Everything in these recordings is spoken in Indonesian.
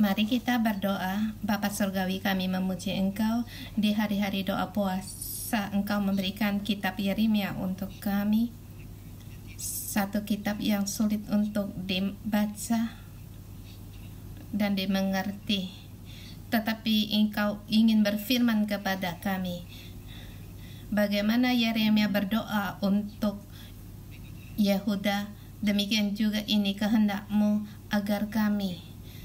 Mari kita berdoa. Bapa Surgawi, kami memuji Engkau di hari-hari doa puasa. Engkau memberikan kitab Yeremia untuk kami, satu kitab yang sulit untuk dibaca dan dimengerti, tetapi Engkau ingin berfirman kepada kami. Bagaimana Yeremia berdoa untuk Yehuda, demikian juga ini kehendak-Mu agar kami,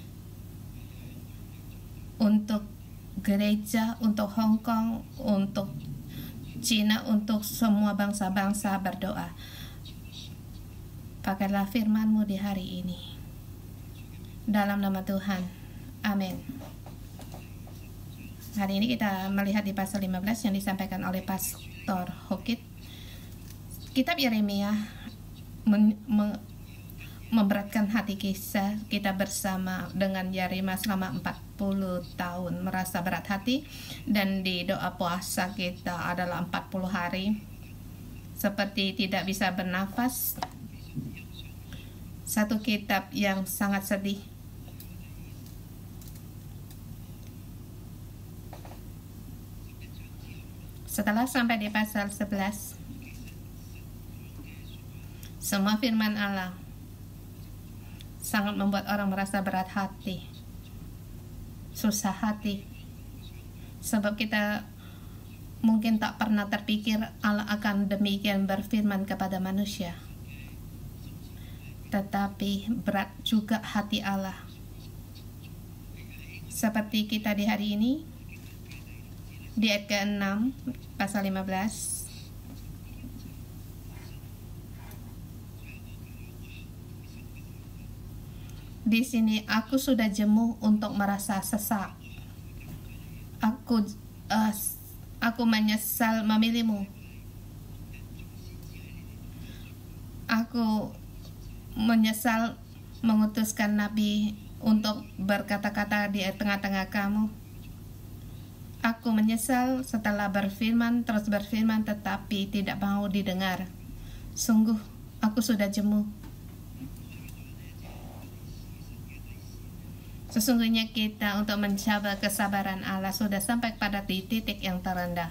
untuk gereja, untuk Hong Kong, untuk Cina, untuk semua bangsa-bangsa berdoa. Pakailah firman-Mu di hari ini. Dalam nama Tuhan. Amin. Hari ini kita melihat di pasal 15 yang disampaikan oleh Pastor Hokit. Kitab Yeremia memberatkan hati kita bersama dengan Yeremia selama 40 tahun merasa berat hati, dan di doa puasa kita adalah 40 hari seperti tidak bisa bernafas. Satu kitab yang sangat sedih. Setelah sampai di pasal 11, semua firman Allah sangat membuat orang merasa berat hati, susah hati, sebab kita mungkin tak pernah terpikir Allah akan demikian berfirman kepada manusia. Tetapi berat juga hati Allah. Seperti kita di hari ini, di ayat ke-6, pasal 15. Di sini aku sudah jemu untuk merasa sesak. Aku menyesal memilihmu. Aku menyesal mengutuskan nabi untuk berkata-kata di tengah-tengah kamu. Aku menyesal setelah berfirman, terus berfirman, tetapi tidak mau didengar. Sungguh, aku sudah jemu. Sesungguhnya kita untuk mencapai kesabaran Allah sudah sampai pada titik yang terendah.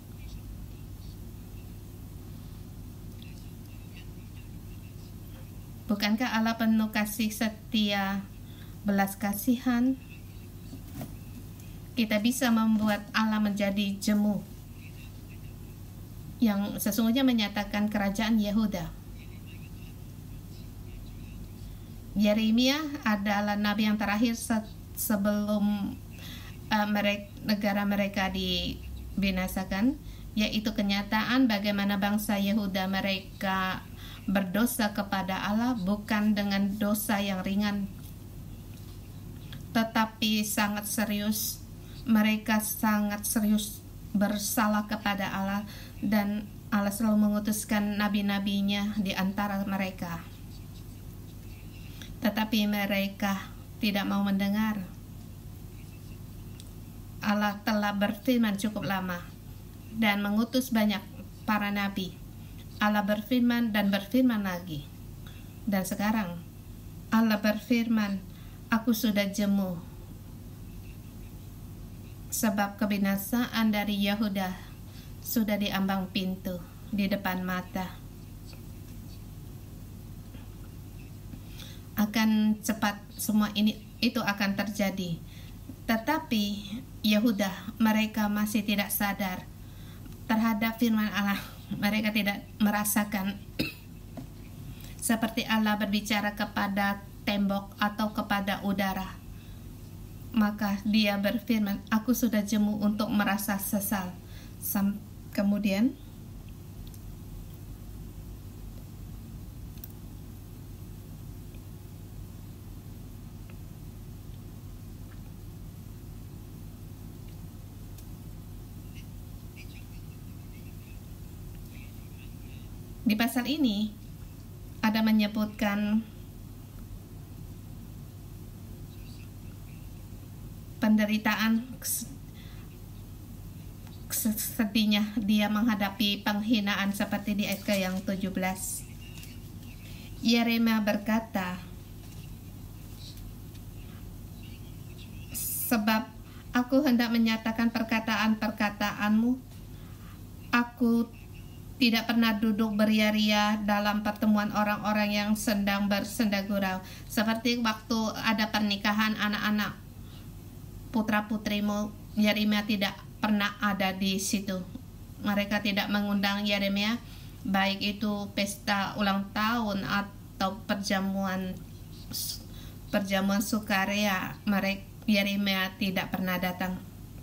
Bukankah Allah penuh kasih setia, belas kasihan? Kita bisa membuat Allah menjadi jemu, yang sesungguhnya menyatakan kerajaan Yehuda. Yeremia adalah nabi yang terakhir sebelum negara mereka dibinasakan, yaitu kenyataan bagaimana bangsa Yehuda mereka berdosa kepada Allah, bukan dengan dosa yang ringan, tetapi sangat serius. Mereka sangat serius bersalah kepada Allah, dan Allah selalu mengutuskan nabi-nabinya di antara mereka. Tetapi mereka tidak mau mendengar. Allah telah berfirman cukup lama dan mengutus banyak para nabi. Allah berfirman dan berfirman lagi. Dan sekarang Allah berfirman, aku sudah jemu. Sebab kebinasaan dari Yehuda sudah diambang pintu di depan mata. Akan cepat semua itu akan terjadi. Tetapi Yehuda mereka masih tidak sadar terhadap firman Allah. Mereka tidak merasakan seperti Allah berbicara kepada tembok atau kepada udara. Maka dia berfirman, aku sudah jemu untuk merasa sesal. Kemudian di pasal ini ada menyebutkan penderitaan, sedihnya dia menghadapi penghinaan seperti di ayat yang 17. Yeremia berkata, sebab aku hendak menyatakan perkataan-perkataanmu. Aku tidak pernah duduk beria-ria dalam pertemuan orang-orang yang sedang bersenda gurau, seperti waktu ada pernikahan anak-anak putra-putrimu. Yeremia tidak pernah ada di situ. Mereka tidak mengundang Yeremia, baik itu pesta ulang tahun atau perjamuan sukaria. Yeremia tidak pernah datang.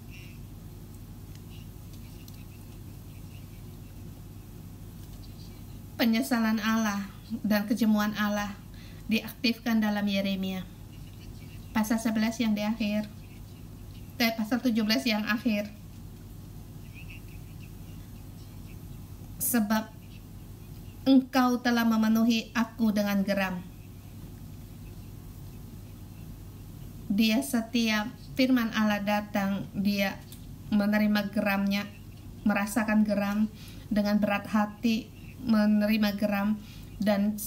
Penyesalan Allah dan kejemuan Allah diaktifkan dalam Yeremia. Pasal 11 yang di akhir. Pasal 17 yang akhir. Sebab engkau telah memenuhi aku dengan geram. Dia setiap firman Allah datang, dia menerima geramnya, merasakan geram dengan berat hati, menerima geram, dan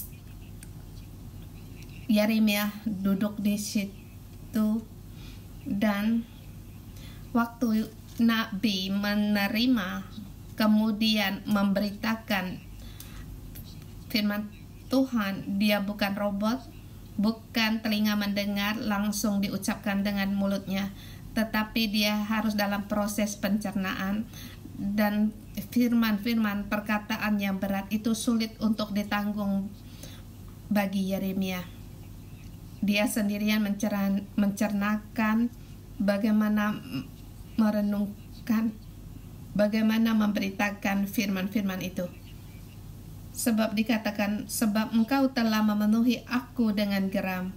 Yeremia duduk di situ. Dan waktu Nabi menerima kemudian memberitakan firman Tuhan, dia bukan robot, bukan telinga mendengar langsung diucapkan dengan mulutnya, tetapi dia harus dalam proses pencernaan. Dan firman-firman perkataan yang berat itu sulit untuk ditanggung bagi Yeremia. Dia sendirian mencernakan, bagaimana merenungkan, bagaimana memberitakan firman-firman itu. Sebab dikatakan, sebab engkau telah memenuhi aku dengan geram.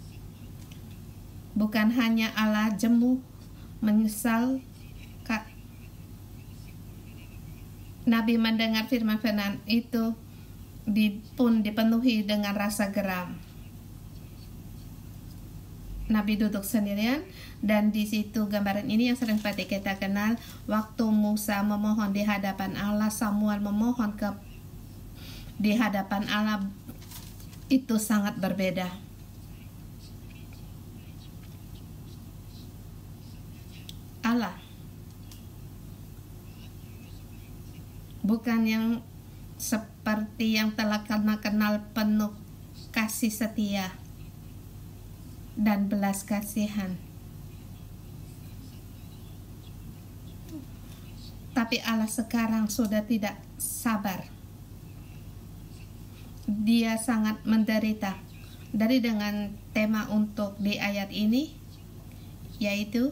Bukan hanya Allah jemu, menyesal. Nabi mendengar firman-firman itu pun dipenuhi dengan rasa geram. Nabi duduk sendirian, dan di situ gambaran ini yang sering kita kenal. Waktu Musa memohon di hadapan Allah, Samuel memohon di hadapan Allah, itu sangat berbeda. Allah bukan yang seperti yang telah kenal penuh kasih setia dan belas kasihan, tapi Allah sekarang sudah tidak sabar. Dia sangat menderita. Dari dengan tema untuk di ayat ini, yaitu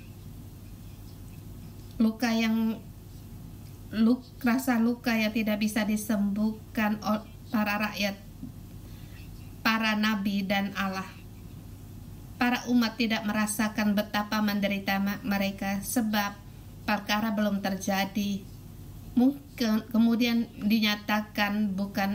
rasa luka yang tidak bisa disembuhkan oleh para rakyat, para nabi dan Allah. Para umat tidak merasakan betapa menderita mereka sebab perkara belum terjadi. Mungkin kemudian dinyatakan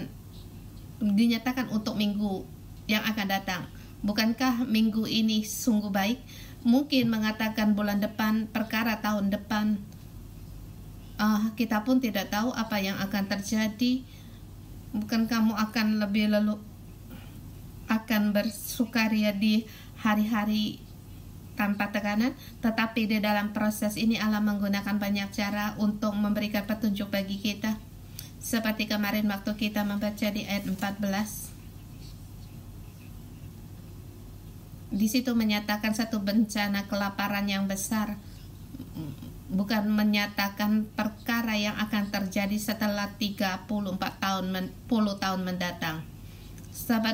untuk minggu yang akan datang. Bukankah minggu ini sungguh baik? Mungkin mengatakan bulan depan, perkara tahun depan. Kita pun tidak tahu apa yang akan terjadi. Bukan kamu akan lebih akan bersukaria di hari-hari tanpa tekanan, tetapi di dalam proses ini Allah menggunakan banyak cara untuk memberikan petunjuk bagi kita. Seperti kemarin waktu kita membaca di ayat 14. Di situ menyatakan satu bencana kelaparan yang besar, bukan menyatakan perkara yang akan terjadi setelah 34 tahun, 10 tahun mendatang. Sebab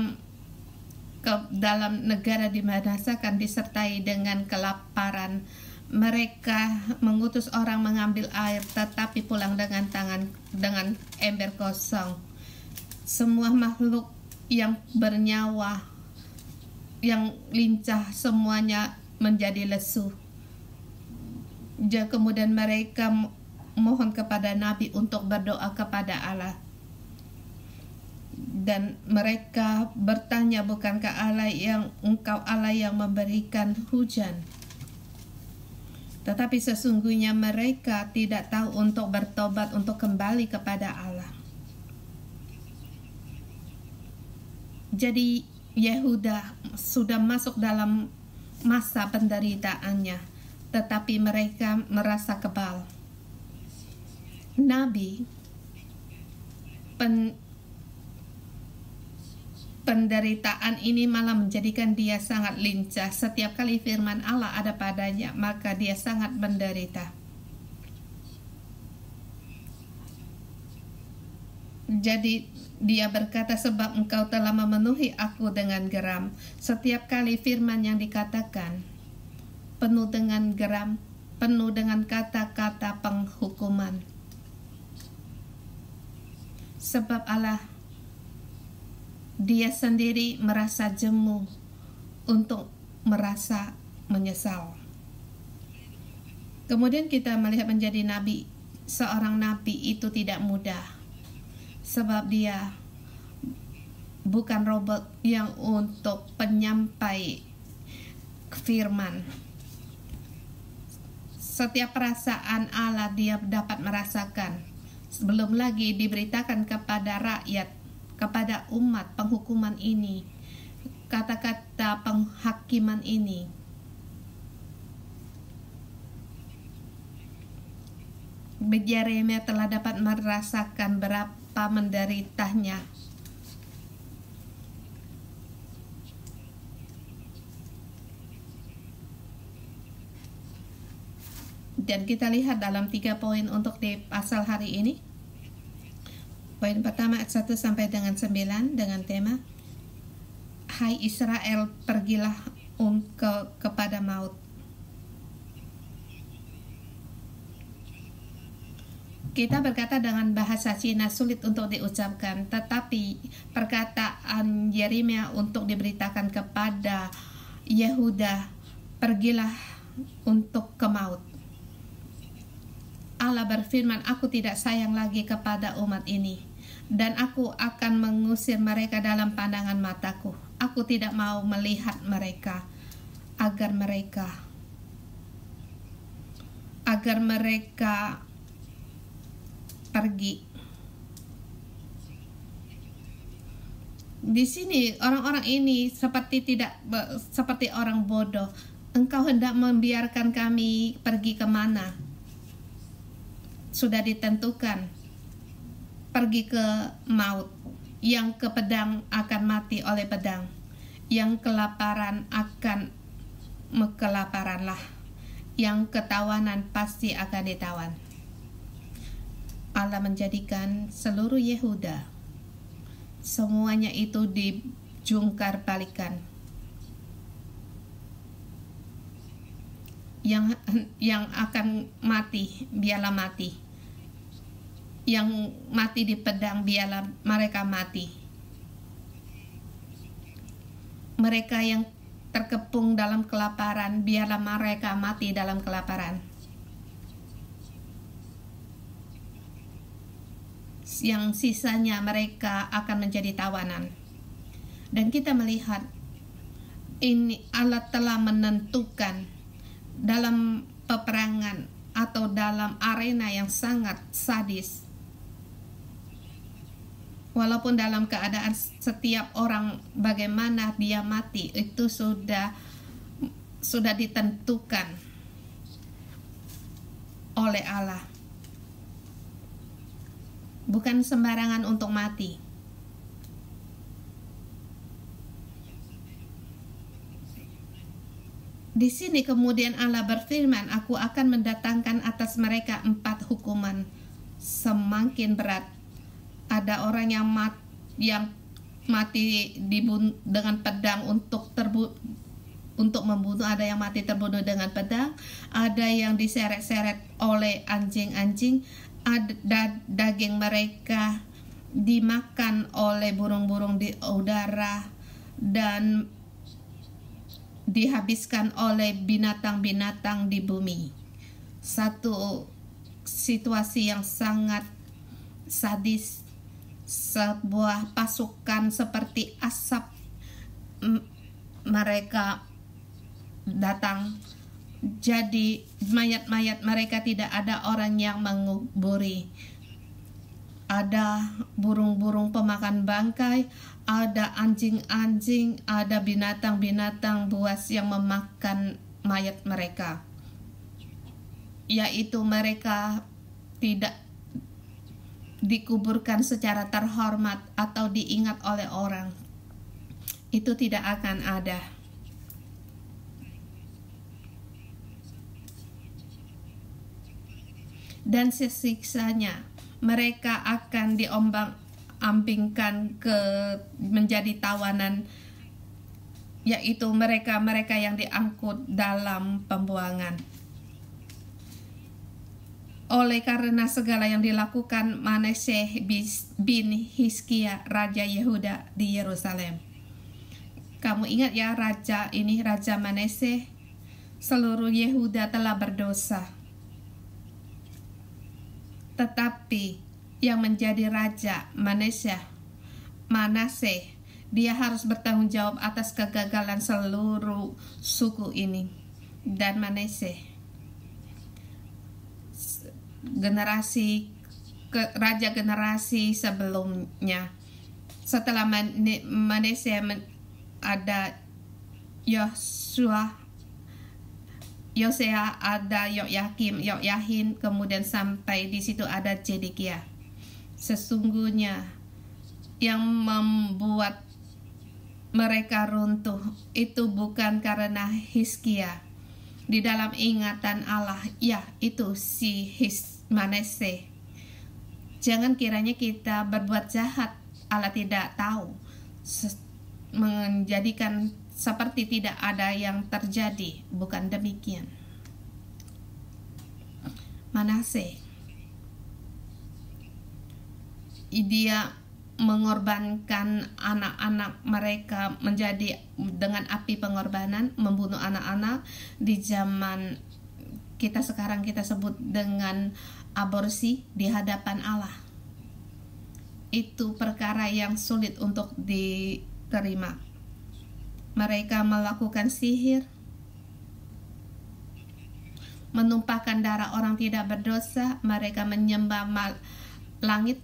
dalam negara dibinasakan disertai dengan kelaparan, mereka mengutus orang mengambil air, tetapi pulang dengan ember kosong. Semua makhluk yang bernyawa, yang lincah, semuanya menjadi lesu. Kemudian mereka mohon kepada Nabi untuk berdoa kepada Allah. Dan mereka bertanya, bukankah engkau Allah yang memberikan hujan? Tetapi sesungguhnya mereka tidak tahu untuk bertobat, untuk kembali kepada Allah. Jadi Yehuda sudah masuk dalam masa penderitaannya, tetapi mereka merasa kebal. Nabi, penderitaan ini malah menjadikan dia sangat lincah. Setiap kali firman Allah ada padanya, maka dia sangat menderita. Jadi dia berkata, sebab engkau telah memenuhi aku dengan geram. Setiap kali firman yang dikatakan penuh dengan geram, penuh dengan kata-kata penghukuman. Sebab Allah, dia sendiri merasa jemu untuk merasa menyesal. Kemudian kita melihat menjadi nabi. Seorang nabi itu tidak mudah, sebab dia bukan robot yang untuk penyampai firman. Setiap perasaan Allah dia dapat merasakan. Belum lagi diberitakan kepada rakyat, kepada umat penghukuman ini, kata-kata penghakiman ini. Yeremia telah dapat merasakan berapa menderitanya. Dan kita lihat dalam 3 poin untuk di pasal hari ini. Poin pertama ayat 1 sampai dengan 9 dengan tema Hai Israel, pergilah kepada maut. Kita berkata dengan bahasa Cina sulit untuk diucapkan, tetapi perkataan Yeremia untuk diberitakan kepada Yehuda, pergilah untuk ke maut. Allah berfirman, aku tidak sayang lagi kepada umat ini, dan aku akan mengusir mereka dalam pandangan mataku. Aku tidak mau melihat mereka, agar mereka pergi. Di sini orang-orang ini seperti orang bodoh. Engkau hendak membiarkan kami pergi kemana? Sudah ditentukan, pergi ke maut. Yang ke pedang akan mati oleh pedang, yang kelaparan akan kelaparanlah, yang ketawanan pasti akan ditawan. Allah menjadikan seluruh Yehuda, semuanya itu dijungkar balikan. Yang akan mati, biarlah mati. Yang mati di pedang, biarlah mereka mati. Mereka yang terkepung dalam kelaparan, biarlah mereka mati dalam kelaparan. Yang sisanya mereka akan menjadi tawanan. Dan kita melihat ini Allah telah menentukan dalam peperangan atau dalam arena yang sangat sadis. Walaupun dalam keadaan setiap orang bagaimana dia mati, itu sudah ditentukan oleh Allah. Bukan sembarangan untuk mati. Di sini kemudian Allah berfirman, aku akan mendatangkan atas mereka 4 hukuman semakin berat. Ada orang yang mati dengan pedang untuk membunuh, ada yang mati terbunuh dengan pedang, ada yang diseret-seret oleh anjing-anjing, ada daging mereka dimakan oleh burung-burung di udara, dan dihabiskan oleh binatang-binatang di bumi. Satu situasi yang sangat sadis. Sebuah pasukan seperti asap mereka datang. Jadi mayat-mayat mereka tidak ada orang yang menguburi. ada burung-burung pemakan bangkai, ada anjing-anjing, ada binatang-binatang buas yang memakan mayat mereka, yaitu mereka tidak dikuburkan secara terhormat atau diingat oleh orang. Itu tidak akan ada. Dan sesiksanya mereka akan diombang-ambingkan ke menjadi tawanan, yaitu mereka-mereka yang diangkut dalam pembuangan. Oleh karena segala yang dilakukan Manasseh bin Hizkia, Raja Yehuda di Yerusalem. Kamu ingat ya, raja ini, Raja Manasseh, seluruh Yehuda telah berdosa. Tetapi yang menjadi raja Manasseh, dia harus bertanggung jawab atas kegagalan seluruh suku ini. Dan Manasseh, raja generasi sebelumnya, setelah Manasseh ada Yosea, ada Yoyakim, kemudian sampai di situ ada Zedekiah. Sesungguhnya yang membuat mereka runtuh itu bukan karena Hizkia. Di dalam ingatan Allah, ya, itu si Manasseh. Jangan kiranya kita berbuat jahat, Allah tidak tahu, menjadikan seperti tidak ada yang terjadi. Bukan demikian. Manasseh, dia mengorbankan anak-anak mereka menjadi dengan api pengorbanan, membunuh anak-anak. Di zaman kita sekarang kita sebut dengan aborsi di hadapan Allah. Itu perkara yang sulit untuk diterima. Mereka melakukan sihir, menumpahkan darah orang tidak berdosa, mereka menyembah langit.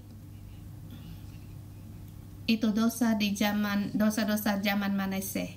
Itu dosa-dosa zaman Manasseh.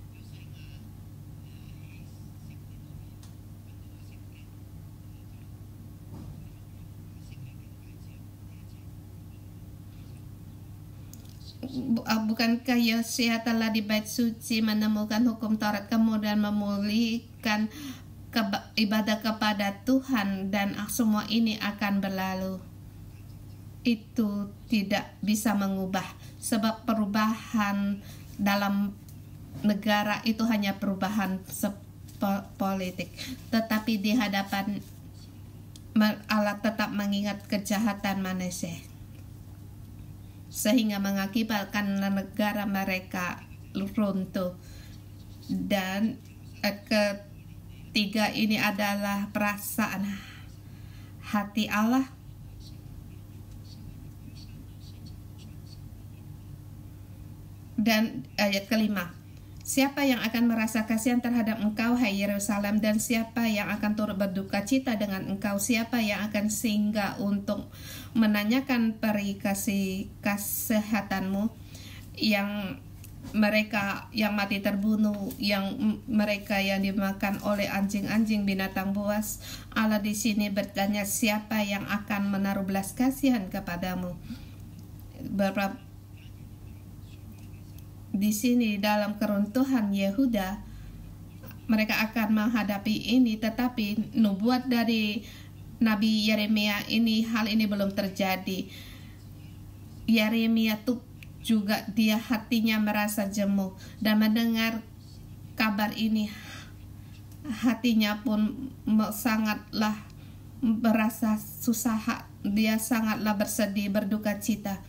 Bukankah Yosea telah di bait suci menemukan hukum Taurat, kemudian memulihkan ibadah kepada Tuhan, dan semua ini akan berlalu? Itu tidak bisa mengubah, sebab perubahan dalam negara itu hanya perubahan politik. Tetapi di hadapan Allah tetap mengingat kejahatan Manasseh, sehingga mengakibatkan negara mereka runtuh. Dan ketiga ini adalah perasaan hati Allah. Dan ayat kelima, siapa yang akan merasa kasihan terhadap engkau, hai Yerusalem, dan siapa yang akan turut berduka cita dengan engkau? Siapa yang akan singgah untuk menanyakan peri kesehatanmu, yang mereka yang mati terbunuh, yang mereka yang dimakan oleh anjing-anjing, binatang buas? Allah di sini bertanya, siapa yang akan menaruh belas kasihan kepadamu? Di sini dalam keruntuhan Yehuda, mereka akan menghadapi ini, tetapi nubuat dari Nabi Yeremia ini, hal ini belum terjadi. Yeremia tuh juga dia hatinya merasa jemuh, dan mendengar kabar ini hatinya pun sangatlah merasa susah, dia sangatlah bersedih, berduka cita.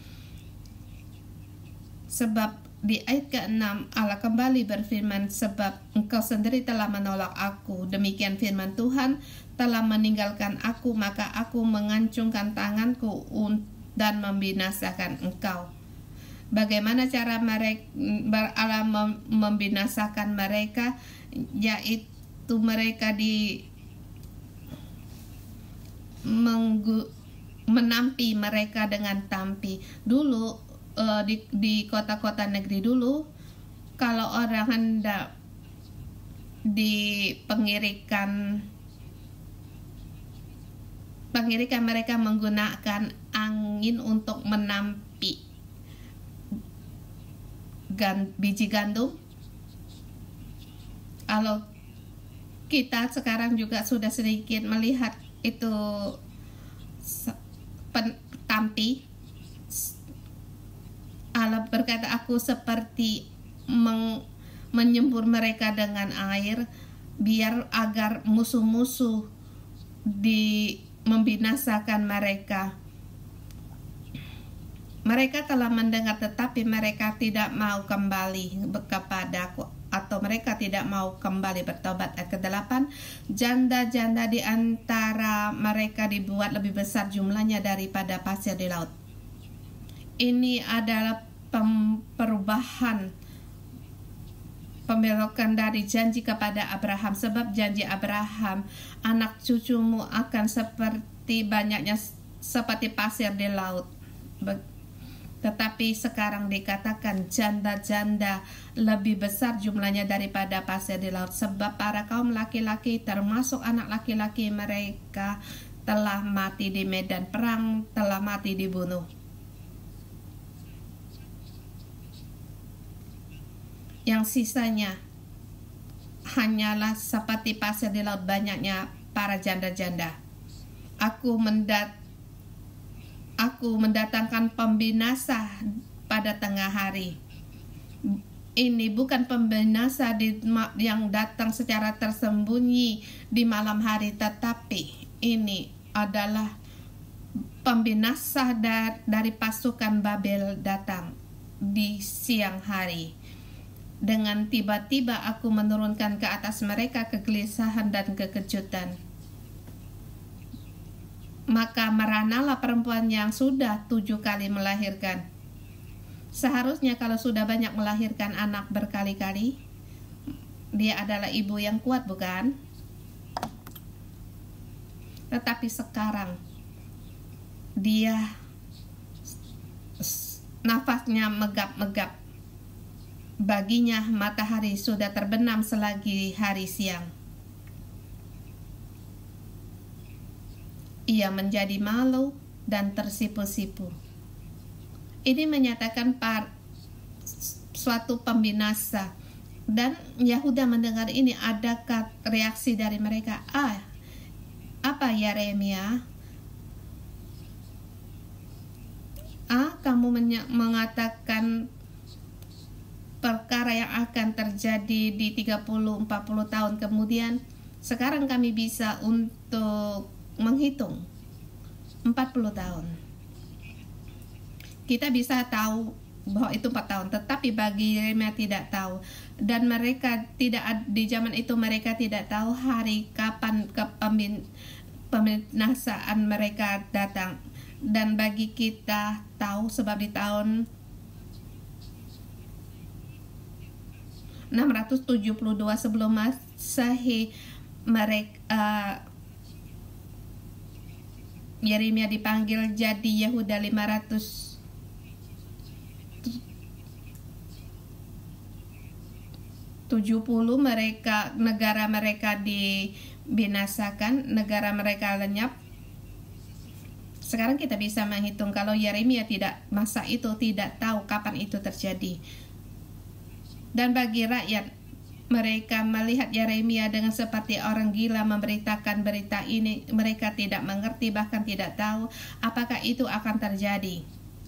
Sebab di ayat ke-6 Allah kembali berfirman, sebab engkau sendiri telah menolak aku, demikian firman Tuhan, telah meninggalkan aku, maka aku mengancungkan tanganku dan membinasakan engkau. Bagaimana cara Allah membinasakan mereka? Yaitu mereka menampi mereka dengan tampi. Dulu di kota-kota negeri dulu, kalau orang hendak di pengirikan mereka menggunakan angin untuk menampi biji gandum. Kalau kita sekarang juga sudah sedikit melihat itu tampi, Allah berkata, aku seperti menyembur mereka dengan air, biar agar musuh-musuh membinasakan mereka. Mereka telah mendengar, tetapi mereka tidak mau kembali kepadaku, atau mereka tidak mau kembali bertobat. Ayat ke-8, janda-janda di antara mereka dibuat lebih besar jumlahnya daripada pasir di laut. Ini adalah perubahan, pembelokan dari janji kepada Abraham. Sebab janji Abraham, anak cucumu akan seperti banyaknya seperti pasir di laut. Tetapi sekarang dikatakan janda-janda lebih besar jumlahnya daripada pasir di laut. Sebab para kaum laki-laki, termasuk anak laki-laki mereka, telah mati di medan perang, telah mati dibunuh. Yang sisanya hanyalah seperti pasir di laut, banyaknya para janda-janda. Aku mendatangkan pembinasa pada tengah hari. Ini bukan pembinasa yang datang secara tersembunyi di malam hari, tetapi ini adalah pembinasa dari pasukan Babel datang di siang hari. Dengan tiba-tiba aku menurunkan ke atas mereka kegelisahan dan kekejutan. Maka meranalah perempuan yang sudah 7 kali melahirkan. Seharusnya kalau sudah banyak melahirkan anak berkali-kali, dia adalah ibu yang kuat, bukan? Tetapi sekarang dia nafasnya megap-megap. Baginya matahari sudah terbenam selagi hari siang. Ia menjadi malu dan tersipu-sipu. Ini menyatakan suatu pembinasa. Dan Yahuda mendengar ini, adakah reaksi dari mereka? Apa Yeremia? Kamu mengatakan perkara yang akan terjadi di 30-40 tahun kemudian. Sekarang kami bisa untuk menghitung 40 tahun. Kita bisa tahu bahwa itu 4 tahun, tetapi bagi Yeremia tidak tahu. Dan mereka tidak, di zaman itu mereka tidak tahu hari kapan pembinasaan mereka datang. Dan bagi kita tahu, sebab di tahun 672 sebelum Masehi Yeremia dipanggil jadi Yehuda 570. Negara mereka dibinasakan, negara mereka lenyap. Sekarang kita bisa menghitung kalau Yeremia masa itu tidak tahu kapan itu terjadi. Dan bagi rakyat, mereka melihat Yeremia dengan seperti orang gila memberitakan berita ini. Mereka tidak mengerti, bahkan tidak tahu apakah itu akan terjadi.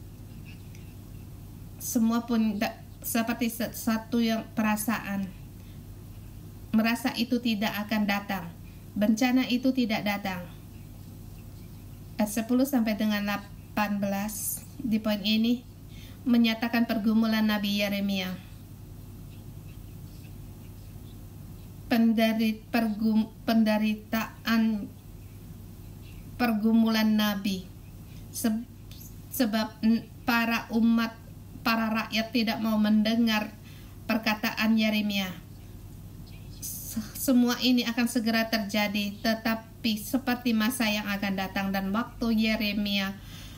Semua pun seperti satu yang perasaan, merasa itu tidak akan datang. Bencana itu tidak datang. Ayat 10 sampai dengan 18 di poin ini menyatakan pergumulan Nabi Yeremia. Penderitaan pergumulan Nabi, sebab para rakyat tidak mau mendengar perkataan Yeremia. Semua ini akan segera terjadi, tetapi seperti masa yang akan datang. Dan waktu Yeremia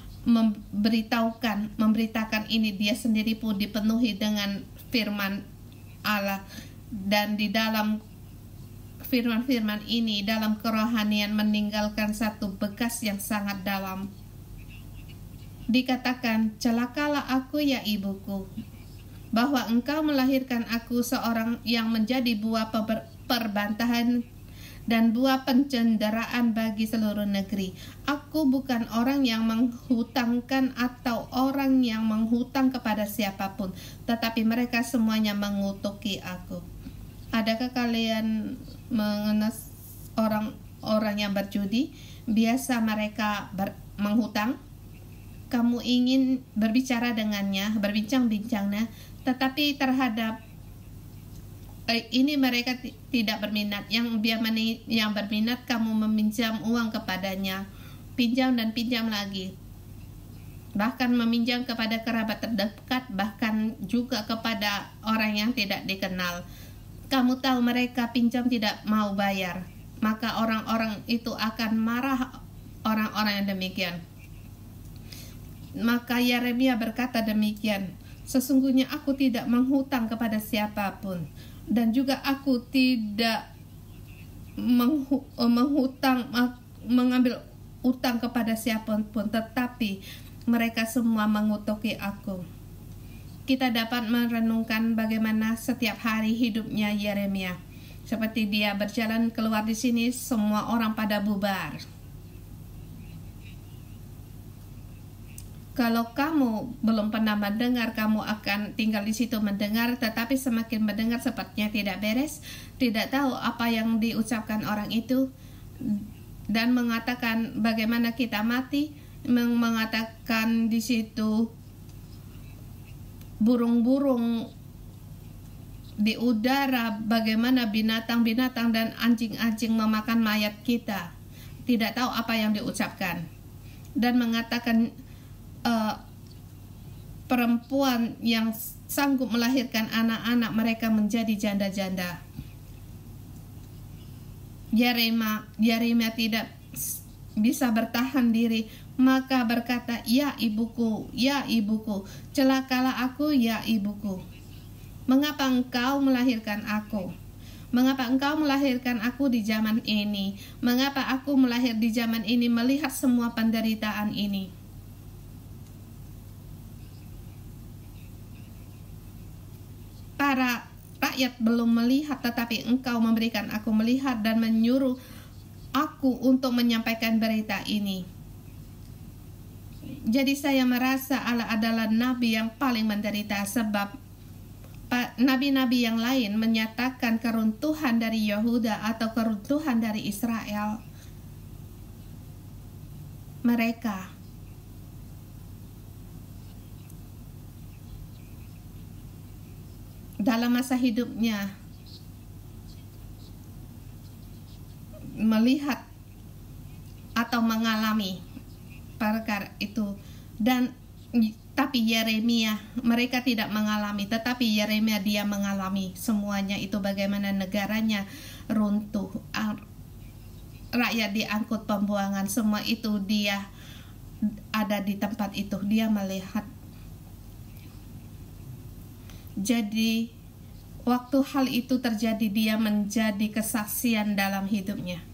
memberitakan ini, dia sendiri pun dipenuhi dengan firman Allah, dan di dalam firman-firman ini dalam kerohanian meninggalkan satu bekas yang sangat dalam. Dikatakan, celakalah aku ya ibuku, bahwa engkau melahirkan aku seorang yang menjadi buah perbantahan dan buah pencenderaan bagi seluruh negeri. Aku bukan orang yang menghutangkan atau orang yang menghutang kepada siapapun, tetapi mereka semuanya mengutuki aku. Adakah kalian mengenal orang-orang yang berjudi? Biasa mereka menghutang. Kamu ingin berbicara dengannya, berbincang-bincangnya, tetapi terhadap ini mereka tidak berminat. Yang berminat, kamu meminjam uang kepadanya, pinjam dan pinjam lagi, bahkan meminjam kepada kerabat terdekat, bahkan juga kepada orang yang tidak dikenal. Kamu tahu mereka pinjam tidak mau bayar, maka orang-orang itu akan marah, orang-orang yang demikian. Maka Yeremia berkata demikian, sesungguhnya aku tidak menghutang kepada siapapun, dan juga aku tidak mengambil utang kepada siapapun, tetapi mereka semua mengutuki aku. Kita dapat merenungkan bagaimana setiap hari hidupnya Yeremia. Seperti dia berjalan keluar di sini, semua orang pada bubar. Kalau kamu belum pernah mendengar, kamu akan tinggal di situ mendengar, tetapi semakin mendengar sepertinya tidak beres, tidak tahu apa yang diucapkan orang itu, dan mengatakan bagaimana kita mati, mengatakan di situ burung-burung di udara, bagaimana binatang-binatang dan anjing-anjing memakan mayat kita. Tidak tahu apa yang diucapkan, dan mengatakan perempuan yang sanggup melahirkan anak-anak mereka menjadi janda-janda. Yeremia tidak bisa bertahan diri, maka berkata, ya ibuku, celakalah aku ya ibuku. Mengapa engkau melahirkan aku? Mengapa engkau melahirkan aku di zaman ini? Mengapa aku melahir di zaman ini melihat semua penderitaan ini? Para rakyat belum melihat, tetapi engkau memberikan aku melihat dan menyuruh aku untuk menyampaikan berita ini. Jadi saya merasa Allah adalah nabi yang paling menderita, sebab nabi-nabi yang lain menyatakan keruntuhan dari Yehuda atau keruntuhan dari Israel. Mereka dalam masa hidupnya melihat atau mengalami perkara itu, tapi Yeremia, mereka tidak mengalami, tetapi Yeremia dia mengalami semuanya itu, bagaimana negaranya runtuh, rakyat diangkut pembuangan, semua itu dia ada di tempat itu, dia melihat. Jadi waktu hal itu terjadi, dia menjadi kesaksian dalam hidupnya.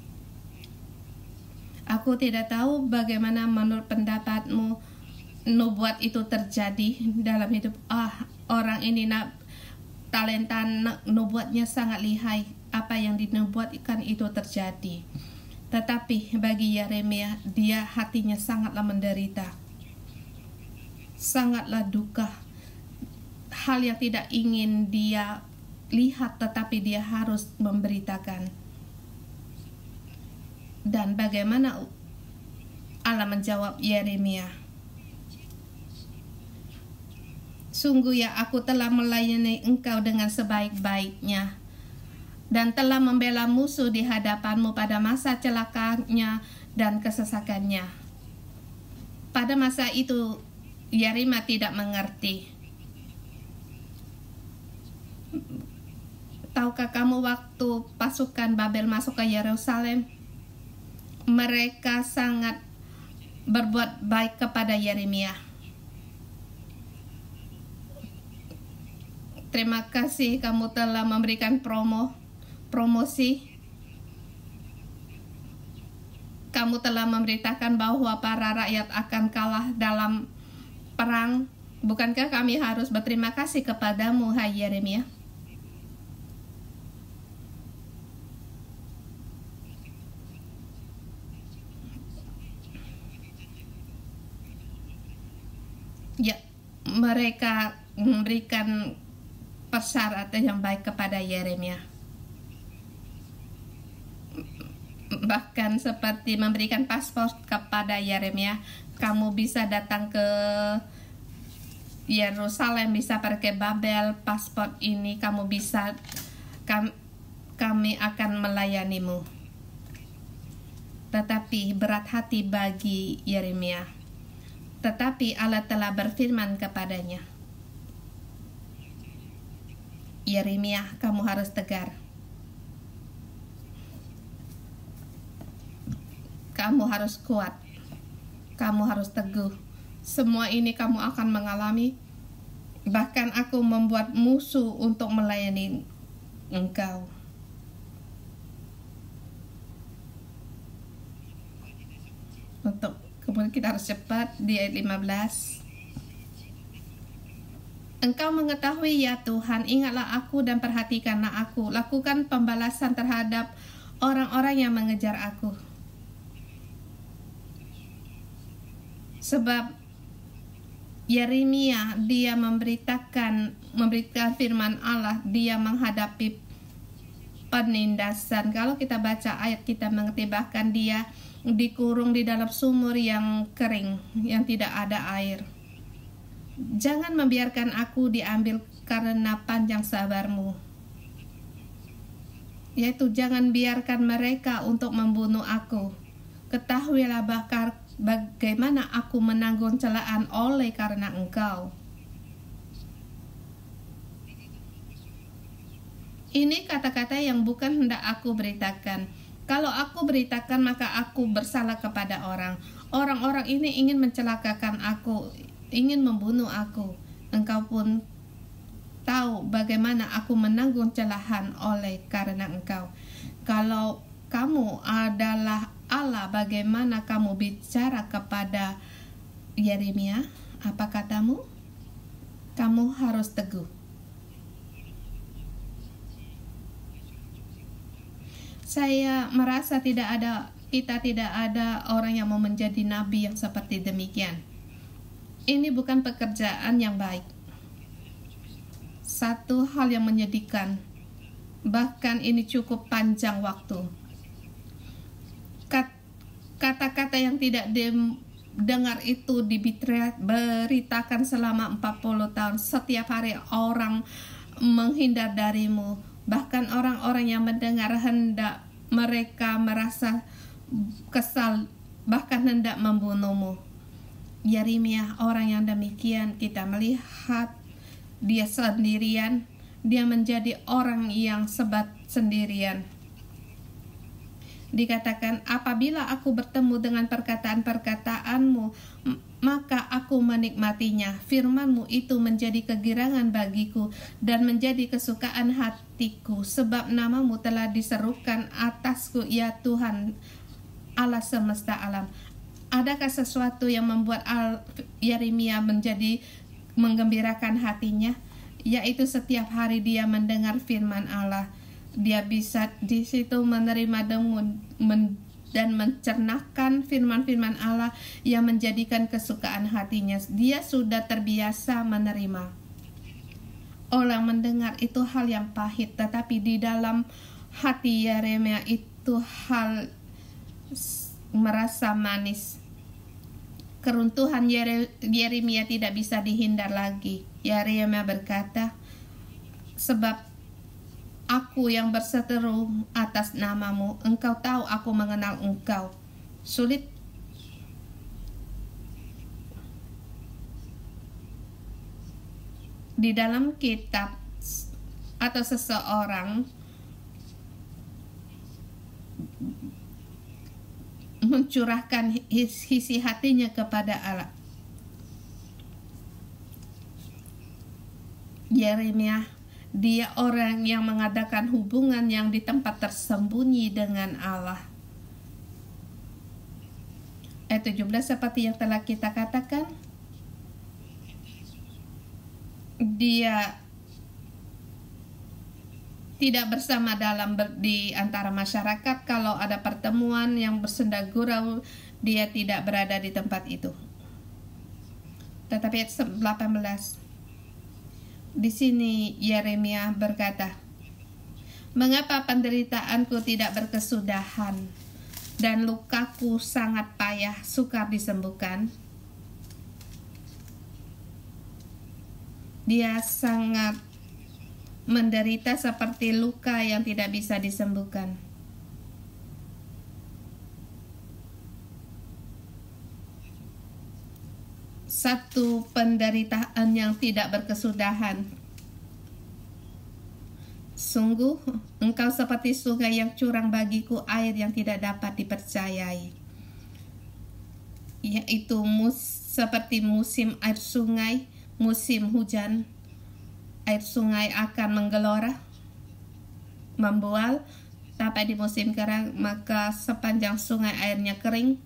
Aku tidak tahu bagaimana menurut pendapatmu nubuat itu terjadi dalam hidup orang ini. Talenta nubuatnya sangat lihai, apa yang dinubuatkan itu terjadi. Tetapi bagi Yeremia, dia hatinya sangatlah menderita, sangatlah duka. Hal yang tidak ingin dia lihat, tetapi dia harus memberitakan. Dan bagaimana Allah menjawab Yeremia? Sungguh ya, aku telah melayani engkau dengan sebaik-baiknya, dan telah membela musuh di hadapanmu pada masa celakanya dan kesesakannya. Pada masa itu Yeremia tidak mengerti. Tahukah kamu waktu pasukan Babel masuk ke Yerusalem? mereka sangat berbuat baik kepada Yeremia. Terima kasih kamu telah memberikan promosi. Kamu telah memberitakan bahwa para rakyat akan kalah dalam perang. Bukankah kami harus berterima kasih kepadamu, hai Yeremia? Ya, mereka memberikan persyaratan yang baik kepada Yeremia. Bahkan seperti memberikan paspor kepada Yeremia. Kamu bisa datang ke Yerusalem, bisa pergi ke Babel. Paspor ini kamu bisa, kami akan melayanimu. Tetapi berat hati bagi Yeremia. Tetapi Allah telah berfirman kepadanya, Yeremia, kamu harus tegar. Kamu harus kuat. Kamu harus teguh. Semua ini kamu akan mengalami. Bahkan aku membuat musuh untuk melayani engkau. Kemudian kita harus cepat di ayat 15. Engkau mengetahui ya Tuhan, ingatlah aku dan perhatikanlah aku. Lakukan pembalasan terhadap orang-orang yang mengejar aku. Sebab Yeremia, dia memberitakan firman Allah, dia menghadapi penindasan. Kalau kita baca ayat, kita mengerti bahkan dia dikurung di dalam sumur yang kering, yang tidak ada air. Jangan membiarkan aku diambil karena panjang sabarmu. Yaitu jangan biarkan mereka untuk membunuh aku. Ketahuilah bagaimana aku menanggung celaan oleh karena engkau. Ini kata-kata yang bukan hendak aku beritakan. Kalau aku beritakan, maka aku bersalah kepada orang. Orang-orang ini ingin mencelakakan aku, ingin membunuh aku. Engkau pun tahu bagaimana aku menanggung celahan oleh karena engkau. Kalau kamu adalah Allah, bagaimana kamu bicara kepada Yeremia? Apa katamu? Kamu harus teguh. Saya merasa kita tidak ada orang yang mau menjadi nabi yang seperti demikian. Ini bukan pekerjaan yang baik. Satu hal yang menyedihkan, bahkan ini cukup panjang waktu. Kata-kata yang tidak dengar itu diberitakan selama 40 tahun. Setiap hari orang menghindar darimu. Bahkan orang-orang yang mendengar mereka merasa kesal, bahkan hendak membunuhmu. Yeremia, orang yang demikian, kita melihat dia sendirian, dia menjadi orang yang sebat sendirian. Dikatakan, apabila aku bertemu dengan perkataan-perkataanmu, maka aku menikmatinya. Firmanmu itu menjadi kegirangan bagiku dan menjadi kesukaan hatiku, sebab namamu telah diserukan atasku, ya Tuhan Allah semesta alam. Adakah sesuatu yang membuat Yeremia menjadi menggembirakan hatinya? Yaitu setiap hari dia mendengar firman Allah. Dia bisa di situ menerima dan mencernakan firman-firman Allah yang menjadikan kesukaan hatinya. Dia sudah terbiasa menerima. Orang mendengar itu hal yang pahit, tetapi di dalam hati Yeremia itu hal merasa manis. Keruntuhan Yeremia tidak bisa dihindar lagi. Yeremia berkata, sebab aku yang berseteru atas namamu, engkau tahu aku mengenal engkau. Sulit di dalam kitab atau seseorang mencurahkan isi hatinya kepada Allah. Yeremia, dia orang yang mengadakan hubungan yang di tempat tersembunyi dengan Allah. Ayat 17 seperti yang telah kita katakan, dia tidak bersama di antara masyarakat. Kalau ada pertemuan yang bersenda gurau, dia tidak berada di tempat itu. Tetapi ayat 18, di sini Yeremia berkata, mengapa penderitaanku tidak berkesudahan dan lukaku sangat payah sukar disembuhkan? Dia sangat menderita seperti luka yang tidak bisa disembuhkan. Satu penderitaan yang tidak berkesudahan. Sungguh, engkau seperti sungai yang curang bagiku, air yang tidak dapat dipercayai. Yaitu seperti musim air sungai, musim hujan, air sungai akan menggelora, membual, tapi di musim kering maka sepanjang sungai airnya kering.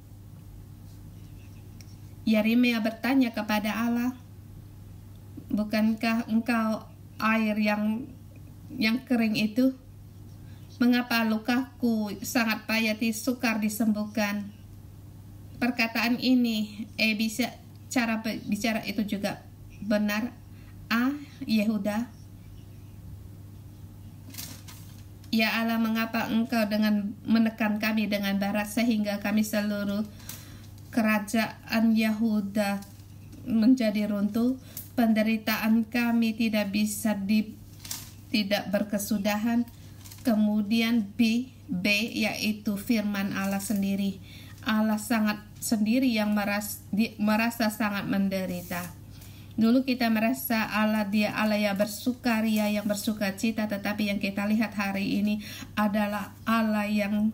Yeremia bertanya kepada Allah, bukankah engkau air yang kering itu? Mengapa lukaku sangat payah sukar disembuhkan? Perkataan ini bisa cara bicara itu juga benar. Yehuda, ya Allah, mengapa engkau dengan menekan kami dengan barat sehingga kami seluruh kerajaan Yehuda menjadi runtuh? Penderitaan kami tidak tidak berkesudahan. Kemudian B yaitu firman Allah sendiri. Allah sangat sendiri yang merasa sangat menderita. Dulu kita merasa dia Allah yang bersukaria, yang bersukacita, tetapi yang kita lihat hari ini adalah Allah yang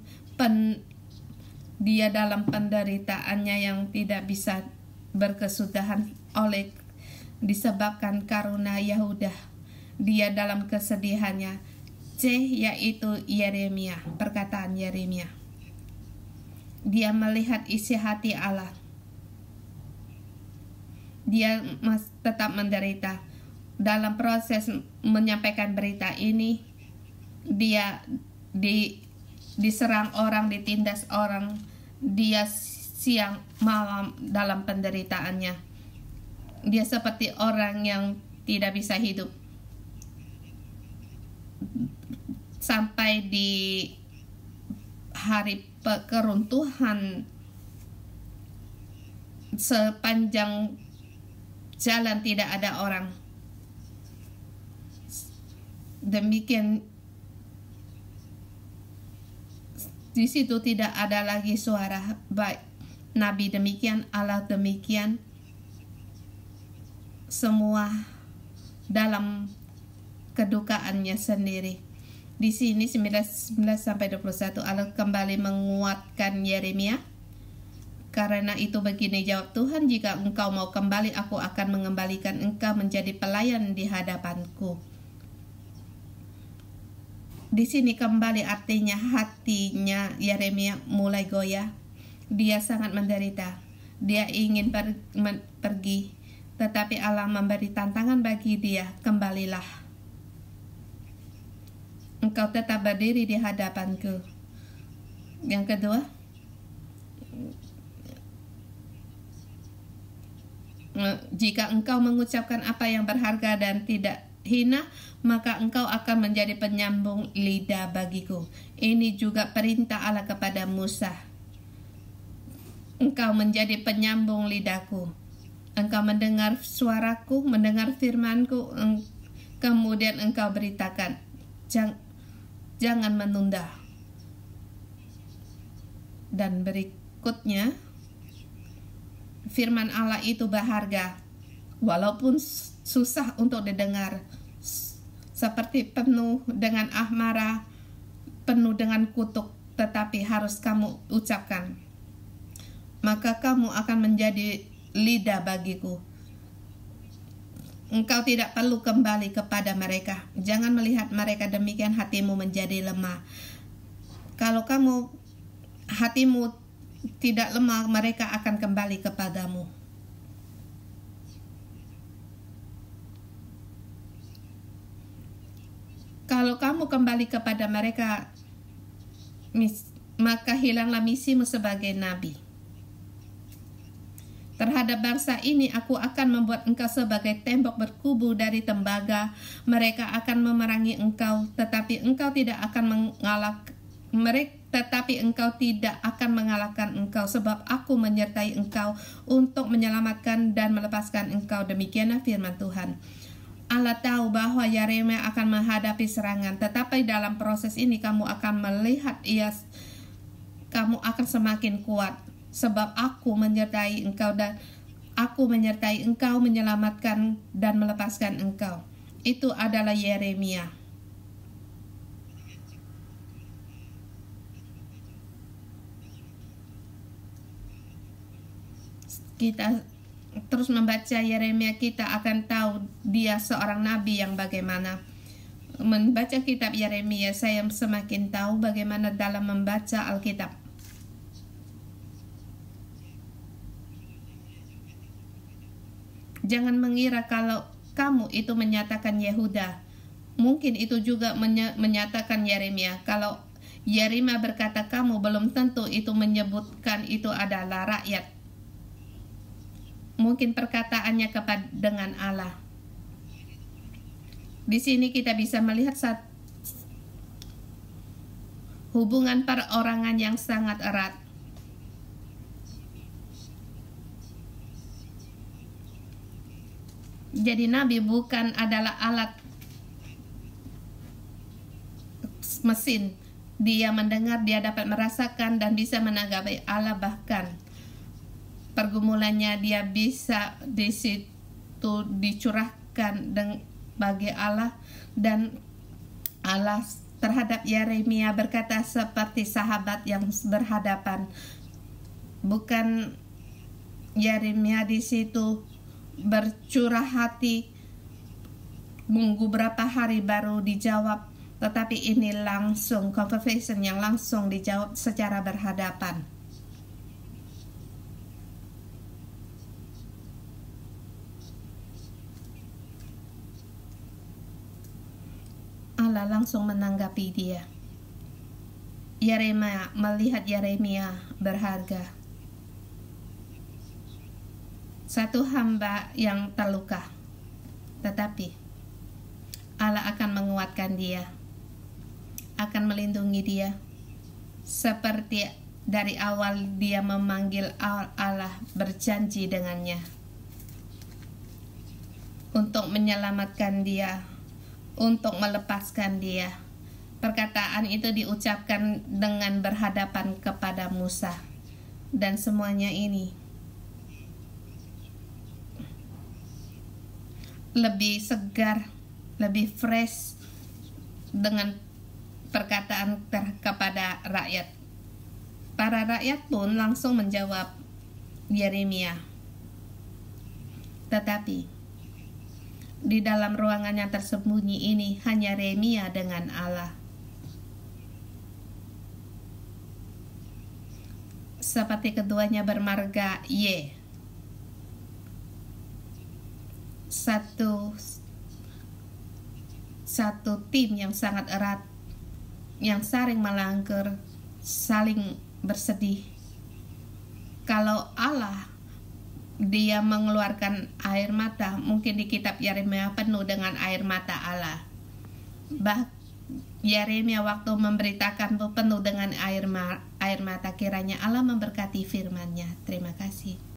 dia dalam penderitaannya yang tidak bisa berkesudahan disebabkan karena Yehuda. Dia dalam kesedihannya. C yaitu Yeremia, perkataan Yeremia. Dia melihat isi hati Allah. Dia tetap menderita. Dalam proses menyampaikan berita ini, dia diserang orang, ditindas orang. Dia siang malam dalam penderitaannya. Dia seperti orang yang tidak bisa hidup. Sampai di hari keruntuhan, sepanjang jalan tidak ada orang. Demikian di situ tidak ada lagi suara baik nabi demikian, Allah demikian, semua dalam kedukaannya sendiri. Di sini 19 sampai 21 Allah kembali menguatkan Yeremia. Karena itu begini jawab Tuhan, jika engkau mau kembali, aku akan mengembalikan engkau menjadi pelayan di hadapanku. Di sini kembali artinya hatinya Yeremia mulai goyah. Dia sangat menderita. Dia ingin pergi, tetapi Allah memberi tantangan bagi dia, kembalilah. Engkau tetap berdiri di hadapanku. Yang kedua, jika engkau mengucapkan apa yang berharga dan tidak hina, maka engkau akan menjadi penyambung lidah bagiku. Ini juga perintah Allah kepada Musa. Engkau menjadi penyambung lidahku. Engkau mendengar suaraku, mendengar firmanku, kemudian engkau beritakan. Jangan menunda. Dan berikutnya, firman Allah itu berharga, walaupun susah untuk didengar, seperti penuh dengan amarah, penuh dengan kutuk, tetapi harus kamu ucapkan. maka kamu akan menjadi lidah bagiku. Engkau tidak perlu kembali kepada mereka. Jangan melihat mereka demikian hatimu menjadi lemah. Kalau hatimu tidak lemah, mereka akan kembali kepadamu. Kalau kamu kembali kepada mereka, maka hilanglah misimu sebagai nabi. Terhadap bangsa ini aku akan membuat engkau sebagai tembok berkubu dari tembaga. Mereka akan memerangi engkau, tetapi engkau tidak akan mengalahkan engkau, sebab aku menyertai engkau untuk menyelamatkan dan melepaskan engkau. Demikianlah firman Tuhan. Allah tahu bahwa Yeremia akan menghadapi serangan, tetapi dalam proses ini kamu akan melihat kamu akan semakin kuat, sebab aku menyertai engkau dan aku menyertai engkau, menyelamatkan dan melepaskan engkau. Itu adalah Yeremia. Kita terus membaca Yeremia, kita akan tahu dia seorang nabi yang bagaimana. Membaca kitab Yeremia, saya semakin tahu bagaimana dalam membaca Alkitab. Jangan mengira kalau kamu itu menyatakan Yehuda. Mungkin itu juga menyatakan Yeremia. Kalau Yeremia berkata kamu, belum tentu itu menyebutkan itu adalah rakyat. Mungkin perkataannya dengan Allah. Di sini kita bisa melihat hubungan perorangan yang sangat erat. Jadi nabi bukan adalah alat mesin. Dia mendengar, dia dapat merasakan dan bisa menanggapi Allah, bahkan pergumulannya dia bisa di situ dicurahkan bagi Allah. Dan Allah terhadap Yeremia berkata seperti sahabat yang berhadapan. Bukan Yeremia di situ bercurah hati, menunggu berapa hari baru dijawab, tetapi ini langsung conversation yang langsung dijawab secara berhadapan. Allah langsung menanggapi dia. Yeremia melihat Yeremia berharga. Satu hamba yang terluka, tetapi Allah akan menguatkan dia, akan melindungi dia. Seperti dari awal dia memanggil Allah, berjanji dengannya untuk menyelamatkan dia, untuk melepaskan dia. Perkataan itu diucapkan dengan berhadapan kepada Musa. Dan semuanya ini lebih segar, lebih fresh dengan perkataan kepada rakyat. Para rakyat pun langsung menjawab Yeremia. Tetapi di dalam ruangan yang tersembunyi ini hanya Yeremia dengan Allah. Seperti keduanya bermarga Y. Satu tim yang sangat erat, yang saling melanggar, saling bersedih. Kalau Allah dia mengeluarkan air mata, mungkin di kitab Yeremia penuh dengan air mata Allah. Yeremia waktu memberitakan penuh dengan air mata. Kiranya Allah memberkati firman-Nya. Terima kasih.